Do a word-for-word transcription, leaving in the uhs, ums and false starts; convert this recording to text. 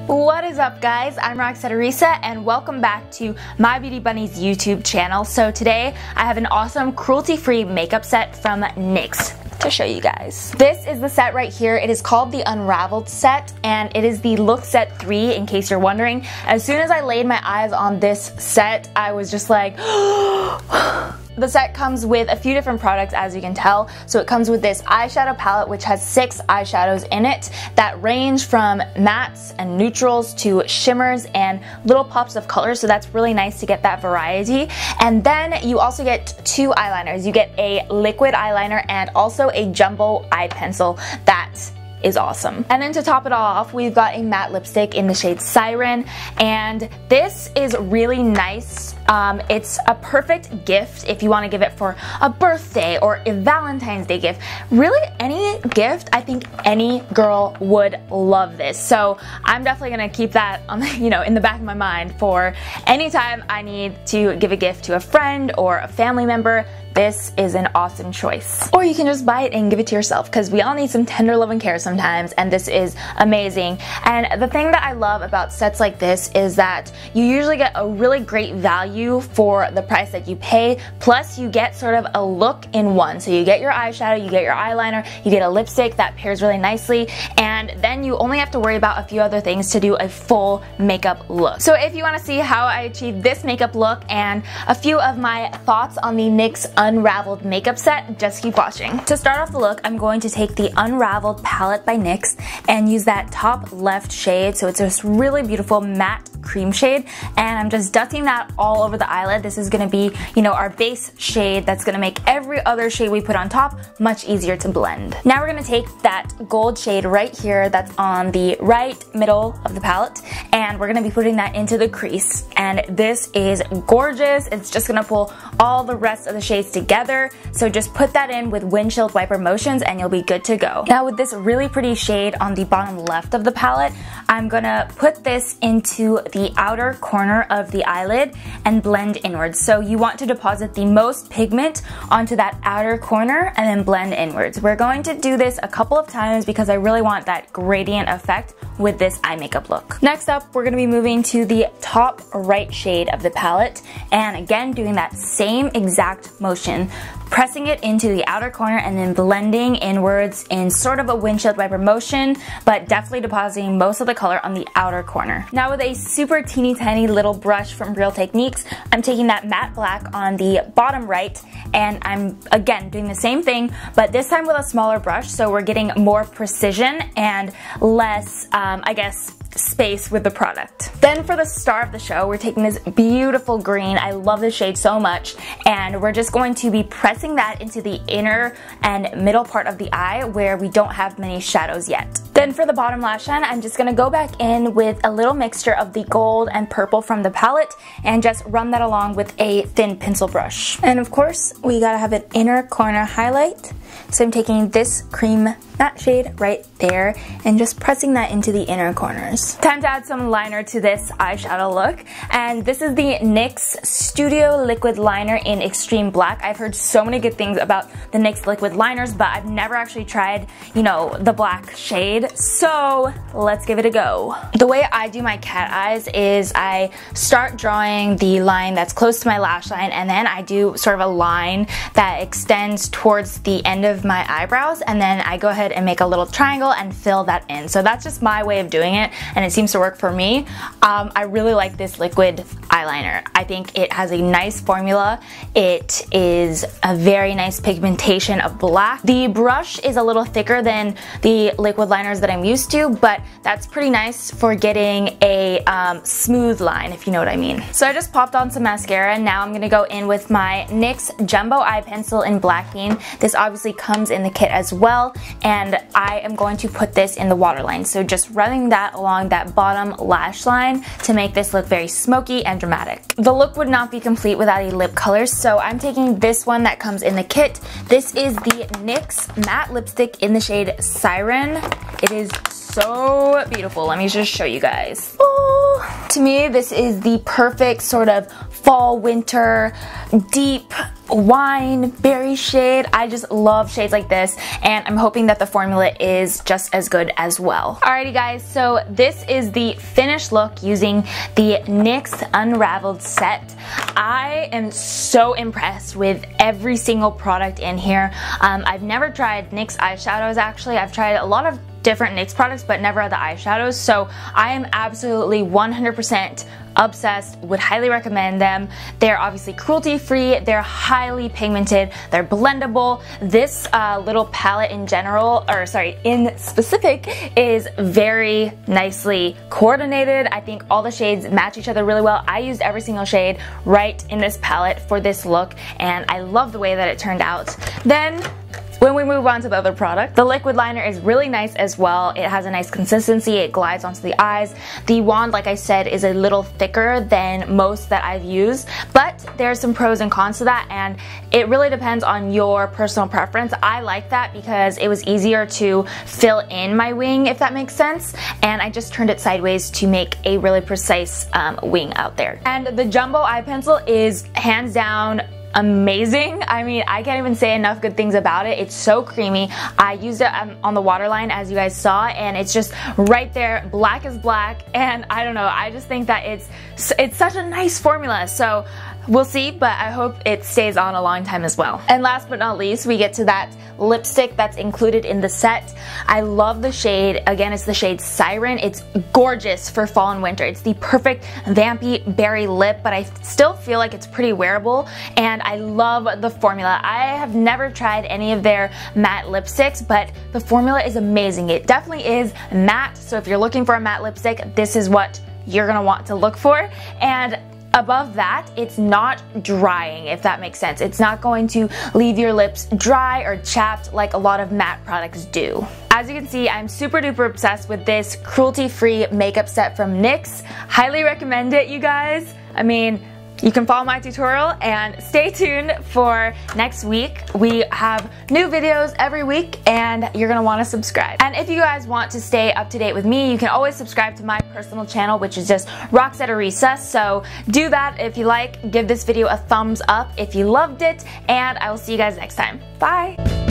What is up, guys? I'm Roxette Arisa and welcome back to My Beauty Bunny's YouTube channel. So today I have an awesome cruelty-free makeup set from NYX to show you guys. This is the set right here. It is called the Unraveled set and it is the Look Set three in case you're wondering. As soon as I laid my eyes on this set, I was just like The set comes with a few different products, as you can tell. So it comes with this eyeshadow palette which has six eyeshadows in it that range from mattes and neutrals to shimmers and little pops of color, so that's really nice to get that variety. And then you also get two eyeliners. You get a liquid eyeliner and also a jumbo eye pencil that is awesome. And then to top it all off, we've got a matte lipstick in the shade Siren, and this is really nice. Um, it's a perfect gift if you want to give it for a birthday or a Valentine's Day gift. Really, any gift, I think any girl would love this. So I'm definitely gonna keep that on, you know, in the back of my mind for anytime I need to give a gift to a friend or a family member. This is an awesome choice. Or you can just buy it and give it to yourself, because we all need some tender love and care sometimes, and this is amazing. And the thing that I love about sets like this is that you usually get a really great value for the price that you pay, plus you get sort of a look in one. So you get your eyeshadow, you get your eyeliner, you get a lipstick that pairs really nicely, and then you only have to worry about a few other things to do a full makeup look. So if you want to see how I achieved this makeup look and a few of my thoughts on the NYX Unraveled makeup set, just keep watching. To start off the look, I'm going to take the Unraveled palette by NYX and use that top left shade. So it's this really beautiful matte cream shade, and I'm just dusting that all over the eyelid. This is gonna be, you know, our base shade that's gonna make every other shade we put on top much easier to blend. Now we're gonna take that gold shade right here that's on the right middle of the palette, and we're gonna be putting that into the crease. And this is gorgeous. It's just gonna pull all the rest of the shades together. So just put that in with windshield wiper motions and you'll be good to go. Now with this really pretty shade on the bottom left of the palette, I'm gonna put this into the outer corner of the eyelid and blend inwards. So you want to deposit the most pigment onto that outer corner and then blend inwards. We're going to do this a couple of times because I really want that gradient effect with this eye makeup look. Next up, we're gonna be moving to the top right shade of the palette, and again doing that same exact motion, pressing it into the outer corner and then blending inwards in sort of a windshield wiper motion, but definitely depositing most of the color on the outer corner. Now with a super teeny tiny little brush from Real Techniques, I'm taking that matte black on the bottom right, and I'm again doing the same thing, but this time with a smaller brush, so we're getting more precision and less, um, I guess, space with the product. Then for the star of the show, we're taking this beautiful green. I love this shade so much, and we're just going to be pressing that into the inner and middle part of the eye where we don't have many shadows yet. Then for the bottom lash line, I'm just gonna go back in with a little mixture of the gold and purple from the palette and just run that along with a thin pencil brush. And of course, we gotta have an inner corner highlight. So I'm taking this cream matte shade right there and just pressing that into the inner corners. Time to add some liner to this eyeshadow look, and this is the NYX Studio Liquid Liner in Extreme Black. I've heard so many good things about the NYX liquid liners, but I've never actually tried, you know, the black shade, so let's give it a go. The way I do my cat eyes is I start drawing the line that's close to my lash line, and then I do sort of a line that extends towards the end of my eyebrows, and then I go ahead and make a little triangle and fill that in. So that's just my way of doing it, and it seems to work for me. Um, I really like this liquid eyeliner. I think it has a nice formula. It is a very nice pigmentation of black. The brush is a little thicker than the liquid liners that I'm used to, but that's pretty nice for getting a um, smooth line, if you know what I mean. So I just popped on some mascara, and now I'm gonna go in with my NYX Jumbo Eye Pencil in Black Bean. This obviously comes in the kit as well, and I am going to put this in the waterline. So just running that along that bottom lash line to make this look very smoky and dramatic. The look would not be complete without a lip color, so I'm taking this one that comes in the kit. This is the NYX matte lipstick in the shade Siren. It is so beautiful. Let me just show you guys. Oh, to me, this is the perfect sort of fall, winter, deep wine berry shade. I just love shades like this, and I'm hoping that the formula is just as good as well. Alrighty guys, so this is the finished look using the NYX Unraveled set. I am so impressed with every single product in here. Um, I've never tried NYX eyeshadows actually. I've tried a lot of different NYX products but never the eyeshadows, so I am absolutely one hundred percent obsessed, would highly recommend them. They're obviously cruelty free, they're highly pigmented, they're blendable. This uh, little palette in general, or sorry, in specific, is very nicely coordinated. I think all the shades match each other really well. I used every single shade right in this palette for this look, and I love the way that it turned out. Then when we move on to the other product, the liquid liner is really nice as well. It has a nice consistency, it glides onto the eyes. The wand, like I said, is a little thicker than most that I've used, but there's some pros and cons to that, and it really depends on your personal preference. I like that because it was easier to fill in my wing, if that makes sense, and I just turned it sideways to make a really precise um, wing out there. And the Jumbo Eye Pencil is hands down amazing. I mean, I can't even say enough good things about it. It's so creamy. I used it um, on the waterline, as you guys saw, and it's just right there, black as black, and I don't know, I just think that it's it's such a nice formula. So we'll see, but I hope it stays on a long time as well. And last but not least, we get to that lipstick that's included in the set. I love the shade. Again, it's the shade Siren. It's gorgeous for fall and winter. It's the perfect vampy berry lip, but I still feel like it's pretty wearable, and I love the formula. I have never tried any of their matte lipsticks, but the formula is amazing. It definitely is matte, so if you're looking for a matte lipstick, this is what you're gonna want to look for. And above that, it's not drying, if that makes sense. It's not going to leave your lips dry or chapped like a lot of matte products do. As you can see, I'm super duper obsessed with this cruelty-free makeup set from NYX. Highly recommend it, you guys. I mean, you can follow my tutorial and stay tuned for next week. We have new videos every week, and you're gonna wanna subscribe. And if you guys want to stay up to date with me, you can always subscribe to my personal channel, which is just Roxette Arisa. So do that if you like. Give this video a thumbs up if you loved it, and I will see you guys next time. Bye.